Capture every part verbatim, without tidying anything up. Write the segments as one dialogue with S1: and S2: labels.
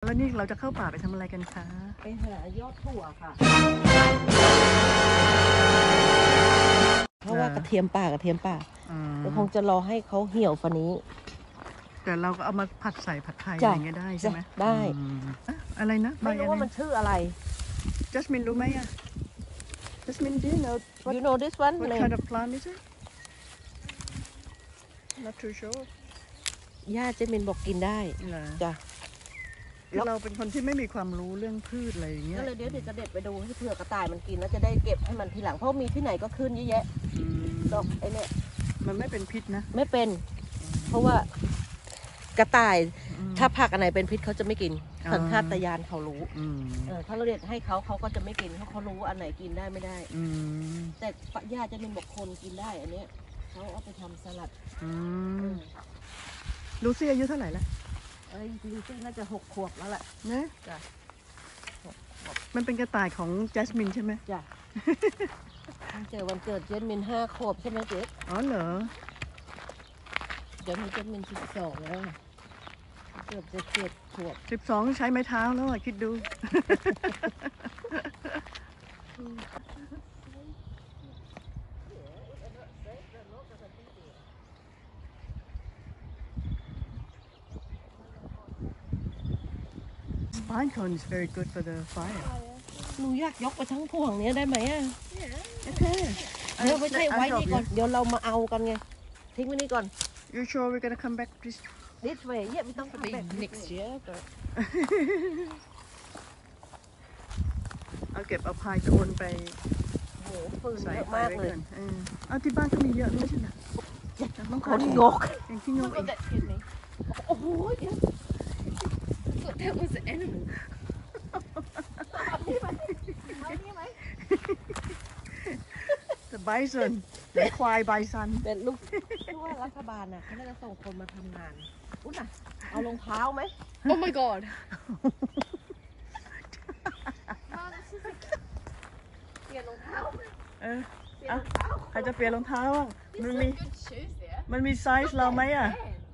S1: แล้วนี่เราจะเข้าป่าไปทำอะไรกันคะ
S2: ไปหายอดถั่วค่ะเพราะว่ากระเทียมป่ากระเทียมป่าเราคงจะรอให้เขาเหี่ยวฝันนี้
S1: แต่เราก็เอามาผัดใส่ผัดไทยอะไรเงี้ยได้ใช่ไหม
S2: ได้
S1: อะไรนะ
S2: ไม่รู้ว่ามันชื่ออะไร
S1: จัสมินรู้ไหมอะจัสมิน do you know
S2: you know this one
S1: what kind of plant is it not too sure
S2: ย่าเจมินบอกกินได้จ้ะ
S1: คือเราเป็นคนที่ไม่มีความรู้เรื่องพืชอะไรอย่างเงี้ย
S2: ก็เลยเดี๋ยวเดี๋ยวจะเด็ดไปดูให้เผื่อกระต่ายมันกินแล้วจะได้เก็บให้มันทีหลังเพราะมีที่ไหนก็ขึ้นเยอะแยะดอกไอ้นี่
S1: มันไม่เป็นพิษนะ
S2: ไม่เป็นเพราะว่ากระต่ายถ้าผักอันไหนเป็นพิษเขาจะไม่กินสัญชาตญาณเขารู้ถ้าเราเด็ดให้เขาเขาก็จะไม่กินเพราะเขารู้อันไหนกินได้ไม่ได้แต่ย่าจะเป็นบอกคนกินได้อันนี้เขาเอาไปทำสลัด
S1: ลูซี่อายุเท่าไหร่แล้ว
S2: เอ้ยลูซี่น่าจะหกขวบแล้วแหละ
S1: นะจ้ะมันเป็นกระต่ายของจัสมินใช่ไหม
S2: จ้ะตั้งแต่วันเกิดจัสมินห้าขวบใช่ไหมเจ๊
S1: อ๋อเหรอ
S2: เดี๋ยวมีจัสมินสิบสองแล้วเกือบจะเจ็ดขวบ
S1: สิบสองใช้ไม้เท้าแล้วคิดดูPine cone is very good for the fire
S2: หนูอยากยกไปทั้งพวงนี้ได้ไหมอ่ะโอเคเดี๋ยวไม่ใช่ไว้นี่ก่อนเดี๋ยวเรามาเอากันไงทิ้งไว้นี่ก่อน
S1: You sure we're gonna come back this
S2: this way yeah we don't come back
S3: next year but
S1: เอาเก็บเอาพายโคนไป
S2: โอ้โหใส่มากเลย
S1: เอาที่บ้านก็มีเยอะไม่ใช่เหรอ
S2: ต้องคนงก
S1: อย่างที่งกเอง
S2: โอ้โห
S3: that was an animal
S1: แต่ไบซันควายไบซัน
S2: เป็นลูกเพราะว่ารัฐบาลน่ะเขาจะส่งคนมาทำงานอุ้ยน่ะเอารองเท้าไหม
S3: Oh my god
S2: เปลี่ยนรองเท้า
S1: เออใครจะเปลี่ยนรองเท้ามันมีมันมีไซส์เราไหมอ่ะ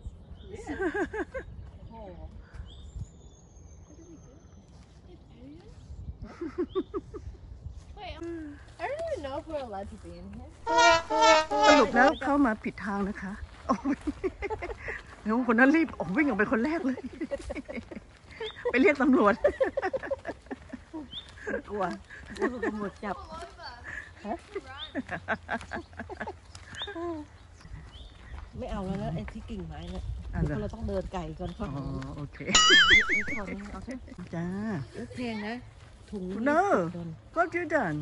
S1: สรุปแล้วเข้ามาผิดทางนะคะแล้วคนนั้นรีบออกวิ่งออกไปคนแรกเลยไปเรียกตำรวจ
S2: กลัวกลัวตำรวจจับไม่เอาแล้วนะไอ้ที่กิ่งไม้เนี่ยเราต้องเดินไก่ก่อนค่ะ
S1: อ๋อโอเคจ้า
S2: เพลงนะถุง
S1: No what you done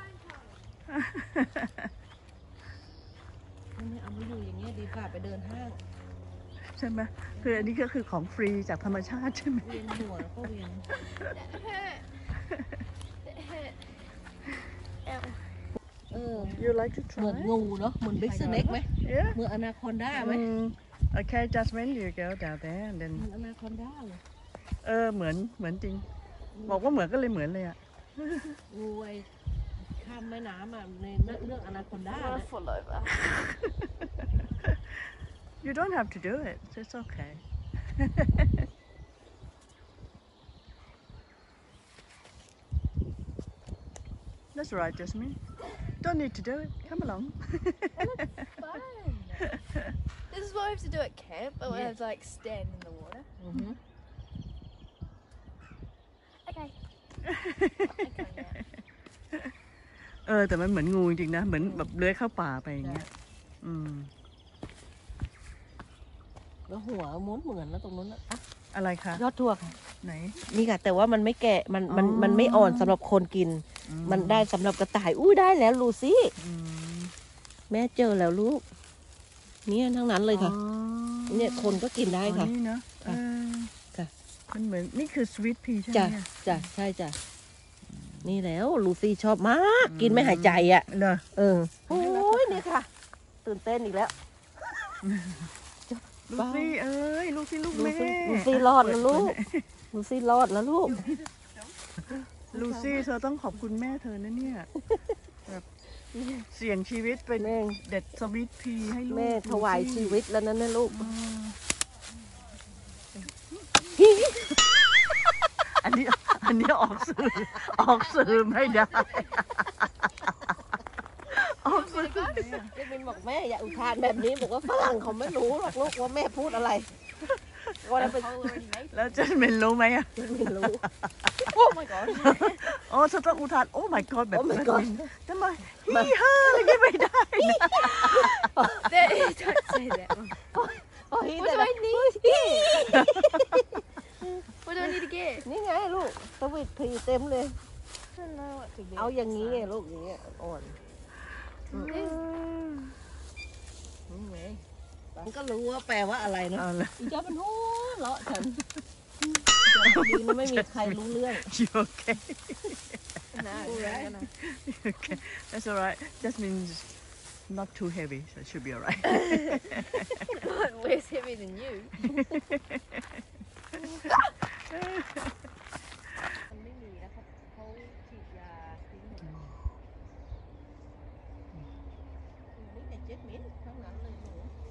S2: ไม่เอาไม่อยู่อย่างเงี้ยดีกว่าไปเดินห้าง
S1: ใช่ไหมคืออันนี้ก็คือของฟรีจากธรรมชาติใช่ไหม
S2: เวียนหัวแล้วก็เวียนเออ
S1: You like to try
S2: เหมือนงูเนาะเหมือนบิ๊กสเน็กไหมเหมือนอนาคอนด้าไหม
S1: Okay just when you go down there and then
S2: เหมือนอนาคอนด้าเลย
S1: เออเหมือนเหมือนจริงบอกว่าเหมือนก็เลยเหมือนเลยอ่ะ
S2: งูไอ้ข้ามแม่น้ำอ่ะในเรื่องอนาคอนด้า
S1: You don't have to do it it's okay That's right Jasmine don't need to do it come along
S3: Fun This is what we have to do at camp but we have to like stand in the water Okay
S1: เออแต่มันเหมือนงูจริงๆนะเหมือนแบบเลื้อยเข้าป่าไปอย่างเงี้ยอืม
S2: แล้วหัวม้วนเหมือนแล้วตรงนู้นอะ
S1: อะไรคะ
S2: ยอดถั่วค่ะ
S1: ไหน
S2: นี่ค่ะแต่ว่ามันไม่แก่มันมันมันไม่อ่อนสำหรับคนกินมันได้สำหรับกระต่ายอู้ได้แล้วลูซี่แม่เจอแล้วลูกเนี่ยทั้งนั้นเลยค่ะเนี่ยคนก็กินได้ค่ะ
S1: นี่นะ
S2: ค่ะ
S1: มันเหมือนนี่คือสวีทพีใช่ไหม
S2: จ้ะจ้ะใช่จ้ะนี่แล้วลูซี่ชอบมากกินไม่หายใจอ่ะเออโอ้ยนี่ค่ะตื่นเต้นอีกแล้ว
S1: ลูซี่เอ้ยลูซี่ลูกแม่
S2: ลูซี่รอดแล้วลูกลูซี่รอดแล้วลูก
S1: ลูซี่เธอต้องขอบคุณแม่เธอนะเนี่ยแบบเสี่ยงชีวิตเป็นเด็ดสวีทพีให้ลูก
S2: แม่ถวายชีวิตแล้วนั่นนะลูก
S1: นนี้ออกสื่อออกสื่อไม่ได้ออกสื่อ
S2: เจมินบอกแม่อย่าอุทานแบบนี้บอกว่าฝรั่งเขาไม่รู้หรอกลูกว่าแม่พูดอะไรก็เลยไป
S1: แล้วเจนเมนรู้ไหมอ่ะ
S2: เจมินรู้
S3: Oh my god.
S1: อ๋อเธอต้องอุทานโอ้ my god แบบ
S2: Oh my god
S1: ทำไมฮี่ฮ่าอะไรไม่ได้นะ
S3: There, don't say that. Mum.
S2: โอ้ย
S3: What
S2: แต่
S3: do
S2: ละ
S3: I need to get? What do I need to get?
S2: นี่ไงลูกสวิตพีเต็มเลย
S3: I don't know what to get.
S2: เอาอย่างนี้ไงลูกอย่างเงี้ยอ่อน
S3: This-
S2: นี่ไงมันก็รู้ว่าแปลว่าอะไรนะ
S1: เอาละ
S2: อีจ้าเป็นหัวเลาะฉันดีนะไม่มีใครรู้เรื่อง
S1: you okay
S3: No, no,
S2: Alright.
S3: no, no.
S1: okay that's alright just means not too heavy so it should be alright
S3: I'm less heavy than you.
S2: มันไม่มีนะครับเขาฉีดยาทิ้งหมดนี่แต่เจ็ดมิลทั้งนั้นเลยหนู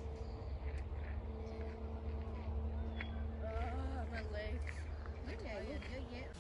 S3: Oh, my legs.
S2: นี่ไงลูกเยอะแยะ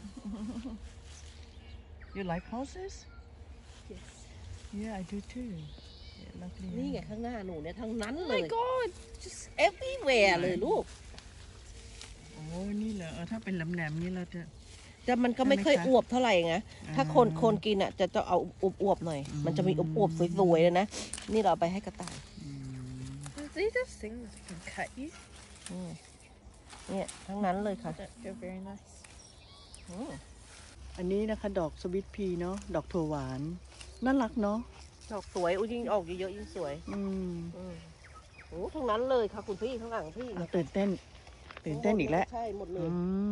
S1: you like horses
S3: Yes.
S1: yeah I do too yeah, lovely
S2: นี่ไงข้างหน้าหนูเนี่ยทั้งนั้น
S3: Oh
S2: เล
S3: my
S2: ย
S3: god. Just
S2: everywhere เลยลูก
S1: โอ้นี่เหรอเออถ้าเป็นแหลมๆนี่เราจะ
S2: แต่มันก็ไม่ค่อยอวบเท่าไหร่ไงถ้าคนคนกินอ่ะจะจะเอาอวบๆหน่อย
S1: อืม
S2: มันจะมีอวบๆสวยๆเลยนะ นี่เราเอาไปให้กระต่าย
S1: อืม
S3: these are things that can cut you.
S2: อืมเนี่ยทั้งนั้นเลยค่ะ
S3: That feel very nice.
S2: อืม
S1: อันนี้นะคะดอกสวิตพีเนาะดอกถั่วหวานน่ารักเนาะ
S2: ดอกสวยอุ้ยยิ่งออกเยอะๆยิ่งสวย
S1: อืม
S2: อืมโอ้ทั้งนั้นเลยค่ะคุณพี่ข้างหลังพี่
S1: อ่ะตื่นเต้น ตื่นเต้นอีกแล้ว
S2: ใช่หมดเล
S1: อื
S2: ย
S1: ม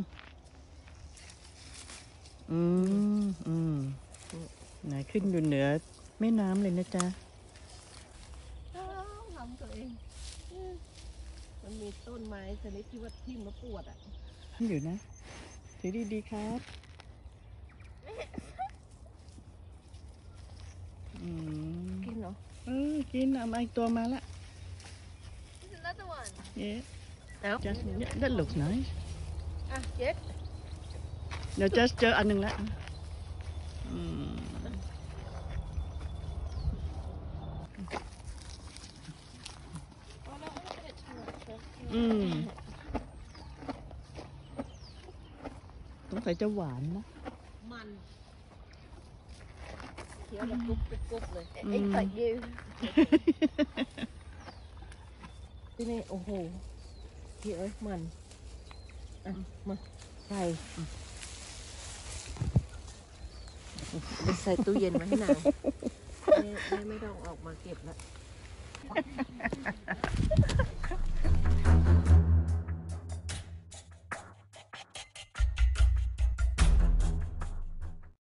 S1: อืมอืมไหนขึ้นอยู่เหนือแม่น้ำเลยนะจ๊ะ
S3: Oh, I'm going.
S2: มันมีต้นไม้ชนิดที่ว่าทิ่มแล้วปวดอ่ะ
S1: อยู่นะถือดีๆครับอืม
S2: กินเนาะ
S1: เออกินเอามาอีกตัวมาละ
S3: There's another one.
S1: yeah
S2: เอ้า
S1: just yeah, that looks nice
S3: Ah, Jet.
S1: เดี๋ยว just เจออันหนึ่งละอืม
S3: Oh, no, I don't want it too much. huh?
S1: อืมสงสัยจะหวานนะ
S2: มันเคี้ยวแบบกรุบกรุบกรุบเลย
S3: It eats like you.
S2: ที่นี่โอ้โหพี่เอ้ยมันอ่ะมาใส่ไปใส่ตู้เย็นไว้ให้นางแม่แม่ไม่ต้องออกมาเก็บแล้ว